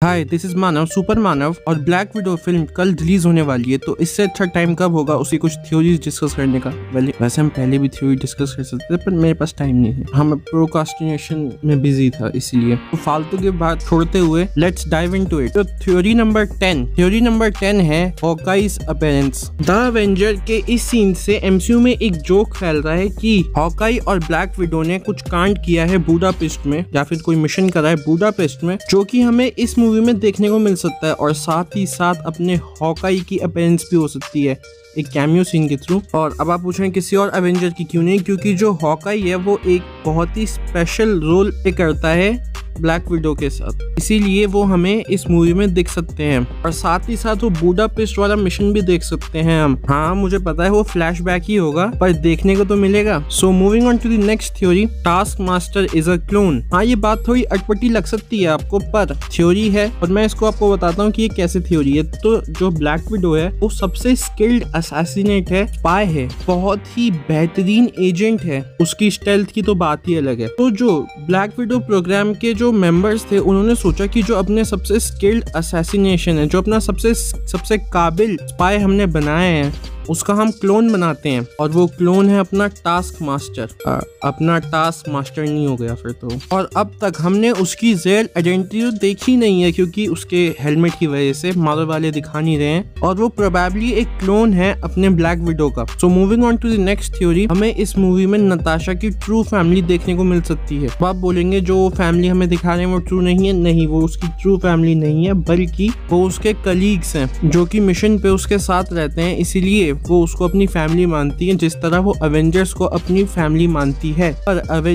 Hi, this is Manav, super Manav. और Black Widow film कल release होने वाली है, तो इससे अच्छा टाइम कब होगा उसी कुछ थ्योरीज डिस्कस करने का। वैसे हम पहले भी थ्योरी डिस्कस कर सकते थे, पर मेरे पास टाइम नहीं है। हम प्रोकास्टिनेशन में बिजी था, इसलिए तो फालतू की बात छोड़ते हुए लेट्स डाइव इनटू इट। तो थ्योरी नंबर 10 है हॉकाइज अपीयरेंस। द एवेंजर के इस सीन से एमसीयू में एक जोक फैल रहा है कि हॉकाई और ब्लैक विडो ने कुछ कांड किया है बुडापेस्ट में, या फिर कोई मिशन करा है बुडापेस्ट में, जो कि हमें इस मूवी में देखने को मिल सकता है। और साथ ही साथ अपने हॉकाई की अपीयरेंस भी हो सकती है एक कैमियो सीन के थ्रू। और अब आप पूछ रहे हैं किसी और एवेंजर की क्यों नहीं, क्योंकि जो हॉकाई है वो एक बहुत ही स्पेशल रोल प्ले करता है ब्लैक विडो के साथ, इसीलिए वो हमें इस मूवी में देख सकते हैं। और साथ ही साथ वो बुडापेस्ट वाला मिशन भी देख सकते हैं हम। हाँ, मुझे पता है वो फ्लैशबैक ही होगा, पर देखने को तो मिलेगा। So moving on to the next theory, Taskmaster is a clone. हाँ, ये बात थोड़ी अटपटी लग सकती है आपको, पर थ्योरी है और मैं इसको आपको बताता हूँ कि ये कैसे थ्योरी है। तो जो ब्लैक विडो है वो सबसे स्किल्ड असैसिनेट है, स्पाई है, बहुत ही बेहतरीन एजेंट है। उसकी स्टेल्थ की तो बात ही अलग है। तो जो ब्लैक विडो प्रोग्राम के जो मेंबर्स थे, उन्होंने सोचा कि जो अपने सबसे स्किल्ड असैसिनेशन है, जो अपना सबसे काबिल स्पाई हमने बनाए हैं, उसका हम क्लोन बनाते हैं। और वो क्लोन है अपना टास्क मास्टर। अपना टास्क मास्टर नहीं हो गया फिर तो। और अब तक हमने उसकी रियल आइडेंटिटी देखी नहीं है, क्योंकि उसके हेलमेट की वजह से मार्वल वाले दिखा नहीं रहे हैं, और वो प्रोबेबली एक क्लोन है अपने ब्लैक विडो का। So moving on to the next theory, हमें इस मूवी में नताशा की ट्रू फैमिली देखने को मिल सकती है। तो आप बोलेंगे जो फैमिली हमें दिखा रहे हैं वो ट्रू नहीं है। नहीं, वो उसकी ट्रू फैमिली नहीं है, बल्कि वो उसके कलीग्स हैं जो कि मिशन पे उसके साथ रहते हैं, इसीलिए वो उसको अपनी फैमिली मानती है, जिस तरह वो अवेंजर्स को अपनी फैमिली मानती है। पर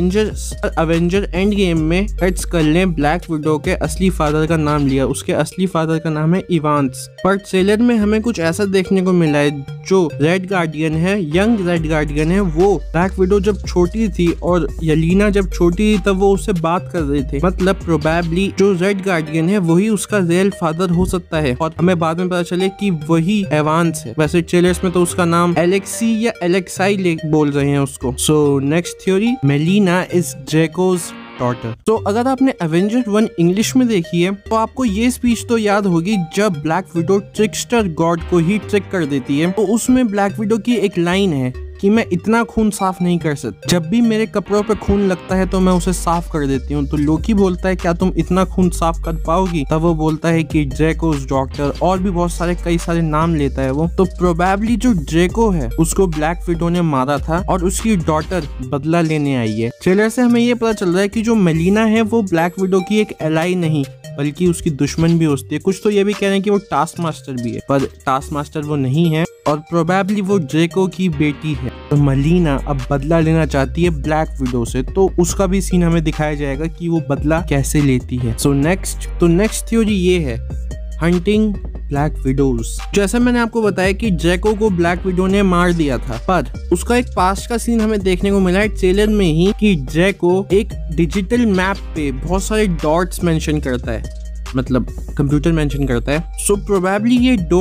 अवेंजर एंड गेम में हेड्स कर लें, ब्लैक विडो के असली फादर का नाम लिया। उसके असली फादर का नाम है इवांस। पर ट्रेलर में हमें कुछ ऐसा देखने को मिला है, जो रेड गार्डियन है, यंग रेड गार्डियन है, वो ब्लैक विडो जब छोटी थी और यलीना जब छोटी थी तब वो उससे बात कर रहे थे। मतलब प्रोबेबली जो रेड गार्डियन है वही उसका रियल फादर हो सकता है, और हमें बाद में पता चले कि वही एवांस है। वैसे ट्रेलर्स में तो उसका नाम एलेक्सी या एलेक्साई बोल रहे हैं उसको। So next theory, Melina is Dreykov's daughter. तो अगर आपने एवेंजर 1 इंग्लिश में देखी है तो आपको ये स्पीच तो याद होगी जब ब्लैक विडो ट्रिकस्टर गॉड को ही ट्रिक कर देती है। तो उसमें ब्लैक विडो की एक लाइन है कि मैं इतना खून साफ नहीं कर सकती, जब भी मेरे कपड़ों पे खून लगता है तो मैं उसे साफ कर देती हूँ। तो लोकी बोलता है क्या तुम इतना खून साफ कर पाओगी? तब वो बोलता है कि ड्रैकोस डॉक्टर, और भी बहुत सारे कई सारे नाम लेता है वो। तो प्रोबेबली जो ड्रैको है उसको ब्लैक विडो ने मारा था और उसकी डॉटर बदला लेने आई है। ट्रेलर से हमें ये पता चल रहा है कि जो मेलिना है वो ब्लैक विडो की एक एलाई नहीं बल्कि उसकी दुश्मन भी होती है। कुछ तो ये भी कह रहे हैं कि वो टास्क मास्टर भी है, पर टास्क मास्टर वो नहीं है, और प्रोबेबली वो ड्रैको की बेटी है। तो मेलिना अब बदला लेना चाहती है ब्लैक विडो से, तो उसका भी सीन हमें दिखाया जाएगा कि वो बदला कैसे लेती है। सो नेक्स्ट थ्योरी ये है, हंटिंग ब्लैक विडोज। जैसा मैंने आपको बताया कि ड्रैको को ब्लैक विडो ने मार दिया था, पर उसका एक पास्ट का सीन हमें देखने को मिला है ट्रेलर में ही, कि ड्रैको एक डिजिटल मैप पे बहुत सारे डॉट्स मेंशन करता है, मतलब कंप्यूटर मेंशन करता है। सो प्रोबेबली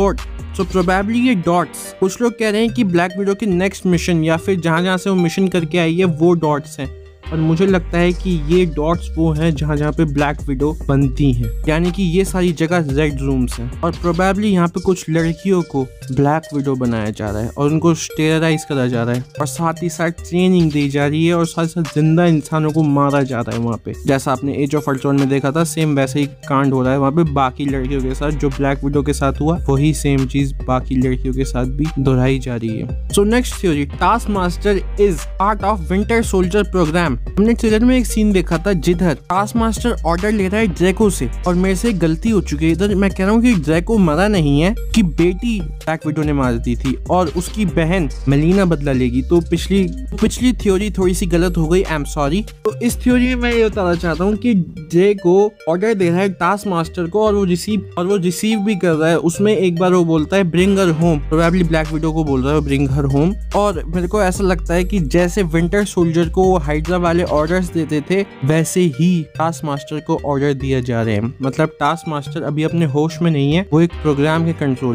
ये डॉट्स, कुछ लोग कह रहे हैं कि ब्लैक विडो की नेक्स्ट मिशन या फिर जहां से वो मिशन करके आई है वो डॉट्स हैं। और मुझे लगता है कि ये डॉट्स वो हैं जहाँ पे ब्लैक विडो बनती हैं, यानी कि ये सारी जगह रेड रूम्स हैं। और प्रोबेबली यहाँ पे कुछ लड़कियों को ब्लैक विडो बनाया जा रहा है और उनको टेरराइज करा जा रहा है, और साथ ही साथ ट्रेनिंग दी जा रही है, और साथ साथ जिंदा इंसानों को मारा जा रहा है वहाँ पे। जैसा आपने एज ऑफ अल्ट्रॉन में देखा था, सेम वैसे ही कांड हो रहा है वहाँ पे बाकी लड़कियों के साथ। जो ब्लैक विडो के साथ हुआ वही सेम चीज बाकी लड़कियों के साथ भी दोहराई जा रही है। So next theory, Taskmaster is part of Winter Soldier program. हमने ट्रेलर में एक सीन देखा था जिधर टास्क मास्टर ऑर्डर ले रहा है ड्रैको से, और मेरे से गलती हो चुकी है इधर। मैं कह रहा हूँ कि ड्रैको मरा नहीं है, कि बेटी ब्लैक विडो ने मार दी थी और उसकी बहन मेलिना बदला लेगी। तो पिछली थ्योरी थोड़ी सी गलत हो गई, आई एम सॉरी। तो इस थ्योरी में मैं ये बताना चाहता हूँ कि ड्रैको ऑर्डर दे रहा है टास्क मास्टर को, और वो रिसीव भी कर रहा है। उसमें एक बार वो बोलता है bring her home, probably Black Widow को बोल रहा है ब्रिंग हर होम। और मेरे को ऐसा लगता है कि जैसे विंटर सोल्जर को हाइड्रा वाले ऑर्डर्स देते थे, वैसे ही टास्क मास्टर को ऑर्डर दिया जा रहे हैं। मतलब टास्क मास्टर अभी अपने होश में नहीं है, वो एक प्रोग्राम के कंट्रोल में है।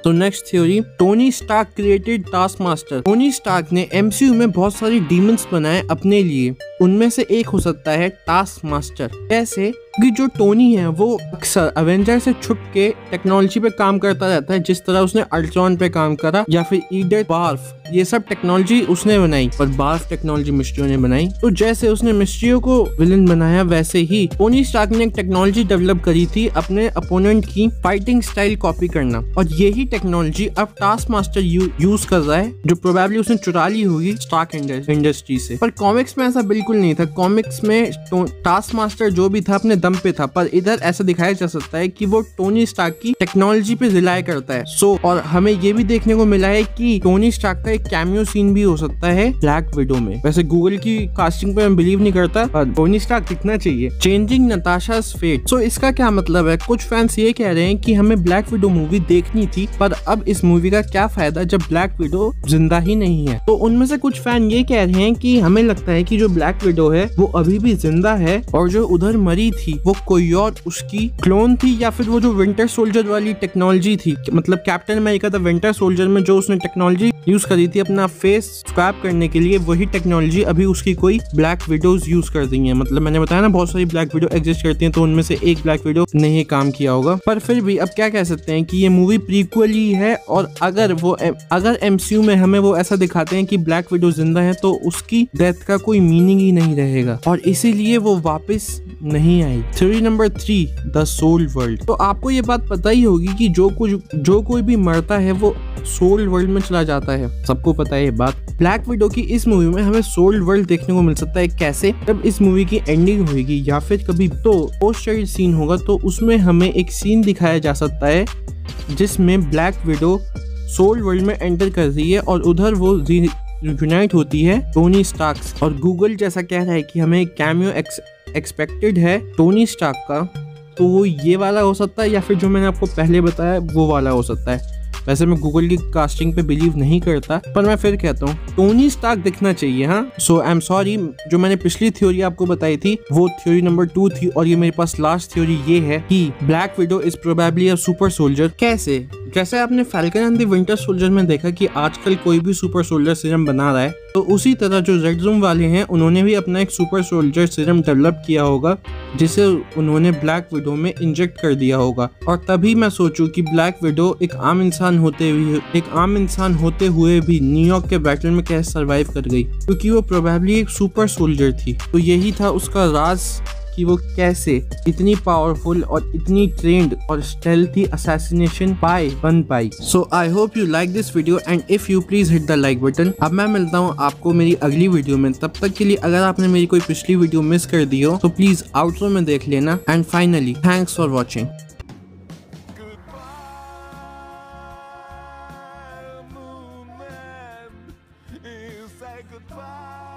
तो next theory, Tony Stark created Taskmaster. Tony Stark ने एमसीयू में बहुत सारी डीमंस बनाए अपने लिए, उनमें से एक हो सकता है टास्क मास्टर। कैसे कि जो टोनी है वो अक्सर अवेंजर से छुप के टेक्नोलॉजी पे काम करता रहता है, जिस तरह उसने अल्ट्रॉन पे काम करा या फिर ईडर बार्फ, ये सब टेक्नोलॉजी उसने बनाई, पर बार्फ टेक्नोलॉजी मिस्ट्रियो ने बनाई। तो जैसे उसने मिस्ट्रियो को विलन बनाया, वैसे ही टोनी स्टार्क ने एक टेक्नोलॉजी डेवलप करी थी अपने अपोनेंट की फाइटिंग स्टाइल कॉपी करना, और यही टेक्नोलॉजी अब टास्क मास्टर यूज कर रहा है, जो प्रोबेबली उसने चुरा ली होगी स्टार्क इंडस्ट्री से। पर कॉमिक्स में ऐसा बिल्कुल नहीं था। कॉमिक्स में टास्क मास्टर जो भी था अपने दम पे था, पर इधर ऐसा दिखाया जा सकता है कि वो टोनी स्टार्क की टेक्नोलॉजी पे रिलाय करता है। और हमें ये भी देखने को मिला है कि टोनी स्टार्क का एक कैमियो सीन भी हो सकता है ब्लैक विडो में। वैसे गूगल की कास्टिंग पे मैं बिलीव नहीं करता, पर टोनी स्टार्क दिखना चाहिए। Changing नताशा's fate. सो इसका क्या मतलब है? कुछ फैंस ये कह रहे हैं कि हमें ब्लैक विडो मूवी देखनी थी, पर अब इस मूवी का क्या फायदा जब ब्लैक विडो जिंदा ही नहीं है। तो उनमें से कुछ फैन ये कह रहे हैं कि हमें लगता है कि जो ब्लैक विडो है वो अभी भी जिंदा है, और जो उधर मरी थी वो कोई और उसकी क्लोन थी, या फिर वो जो विंटर सोल्जर वाली टेक्नोलॉजी थी, मतलब Captain America the Winter Soldier में जो उसने टेक्नोलॉजी यूज करी थी अपना फेस स्वैप करने के लिए, वही टेक्नोलॉजी अभी उसकी कोई ब्लैक विडोज यूज कर रही है। मतलब मैंने बताया ना बहुत सारी ब्लैक विडो एग्जिस्ट करती हैं, तो उनमें से एक ब्लैक विडो ने ही काम किया होगा। पर फिर भी अब क्या कह सकते हैं कि ये मूवी प्रीक्वल ही है, और अगर एमसीयू में हमें वो ऐसा दिखाते हैं कि ब्लैक विडो जिंदा है, तो उसकी डेथ का कोई मीनिंग ही नहीं रहेगा, और इसीलिए वो वापस नहीं आई। Theory number 3, the soul world. तो आपको ये बात पता ही होगी कि जो कोई भी मरता है वो सोल वर्ल्ड में चला जाता है, सबको पता है ये बात। ब्लैक विडो की इस मूवी में हमें सोल वर्ल्ड देखने को मिल सकता है। कैसे? जब इस मूवी की एंडिंग होगी या फिर कभी तो पोस्ट क्रेडिट सीन होगा, तो उसमें हमें एक सीन दिखाया जा सकता है जिसमें ब्लैक विडो सोल वर्ल्ड में एंटर कर रही है, और उधर वो यूनाइट होती है टोनी स्टार्क। और गूगल जैसा कह रहा है कि हमें कैमियो एक्सपेक्टेड है टोनी स्टार्क का, तो वो ये वाला हो सकता है, या फिर जो मैंने आपको पहले बताया वो वाला हो सकता है। वैसे मैं गूगल की कास्टिंग पे बिलीव नहीं करता, पर मैं फिर कहता हूँ टोनी स्टार्क दिखना चाहिए। हाँ, सो आई एम सॉरी, जो मैंने पिछली थ्योरी आपको बताई थी वो थ्योरी नंबर 2 थी, और ये मेरे पास लास्ट थ्योरी ये है कि Black Widow is probably a super soldier. कैसे? जैसे आपने Falcon and the Winter Soldier में देखा कि आजकल कोई भी सुपर सोल्जर सीरम बना रहा है, तो उसी तरह जो रेड ज़ूम वाले हैं उन्होंने भी अपना एक सुपर सोल्जर सीरम डेवलप किया होगा, जिसे उन्होंने ब्लैक विडो में इंजेक्ट कर दिया होगा। और तभी मैं सोचूं कि ब्लैक विडो एक आम इंसान होते हुए भी न्यूयॉर्क के बैटल में कैसे सरवाइव कर गई, क्योंकि वो प्रोबेबली एक सुपर सोल्जर थी। तो यही था उसका राज कि वो कैसे इतनी पावरफुल और इतनी ट्रेंड और स्टेल्थी असैसिनेशन बन पाई। So I hope you like this video, and if you please hit the like button. अब मैं मिलता हूँ आपको मेरी अगली वीडियो में, तब तक के लिए अगर आपने मेरी कोई पिछली वीडियो मिस कर दी हो तो प्लीज आउटरो में देख लेना। And finally thanks for watching. Goodbye.